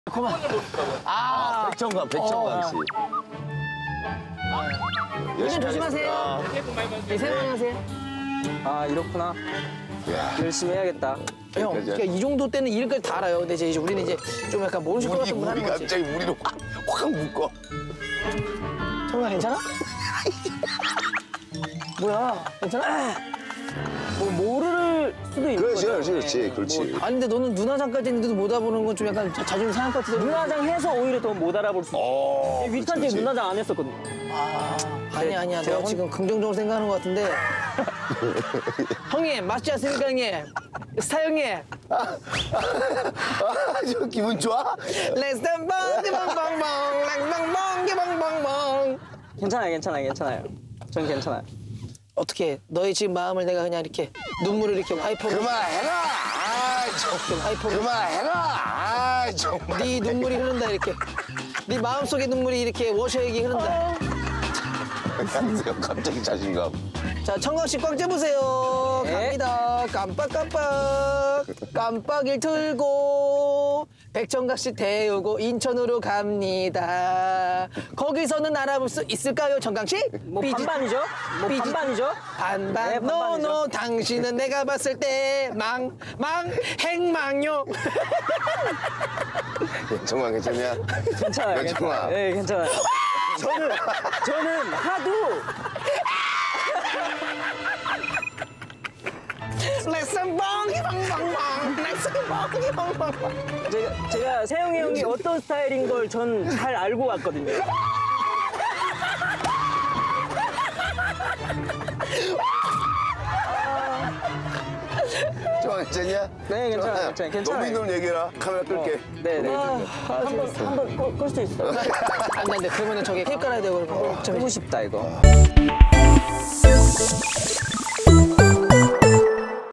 그만. 아, 백정강 씨. 운전 조심하세요. 네, 새해 복 많이 받으세요. 아, 이렇구나. 열심히 해야겠다. 형, 그러니까 이 정도 때는 이름까지 다 알아요. 근데 이제 우리는 이제 좀 약간 모르실 것 같은 분 하는 거지. 갑자기 우리를 확 묶어. 정말 괜찮아? 뭐야, 괜찮아? 뭐 모를 수도 있는 그렇지, 거죠. 그렇지. 아니 근데 너는 눈화장까지 했는데도 못 알아보는 건 좀 약간 자존심 상할 것 같은데. 눈화장 해서 오히려 더 못 알아볼 수 있어. 위탄 때 눈화장 안 했었거든요. 아니야. 내가 지금 긍정적으로 생각하는 것 같은데. 형님, 맞지 않습니까, 형님? 스타 형님. 저 기분 좋아? Let's dance, 빵빵빵빵, 빵빵빵, 괜찮아요. 전 괜찮아요. 어떻게 너의 지금 마음을 내가 그냥 이렇게 눈물을 이렇게 와이퍼로. 그만해라! 아이, 와이퍼로. 그만해라! 아이, 정말. 네 눈물이 흐른다 이렇게. 네 마음속의 눈물이 이렇게 워셔액이 흐른다. 갑자기 자신감. 자, 청강 씨 꽉 잡으세요. 네. 갑니다. 깜빡깜빡. 깜빡이를 틀고 백정각 씨 태우고 인천으로 갑니다. 거기서는 알아볼 수 있을까요, 정강 씨? 뭐 반반이죠? 반반이죠? 반반. 네, 반반이죠. 노노 당신은 내가 봤을 때 행망요. 정말 괜찮냐? 괜찮아요. 네, 괜찮아요. 저는 하도 레슨 뻥이 뻥뻥뻥. 레슨 뻥이 뻥뻥뻥. 제가 세영이 형이 어떤 스타일인 걸 전 잘 알고 왔거든요. 좋아, 괜찮냐? 네, 괜찮아요. 너무 있는 얘기해라. 카메라 끌게. 네네. 한번 끌 수 있어요. 안 돼. 그러면은 저기 테이프 깔아야 되고 그러면. 해보고 싶다 이거.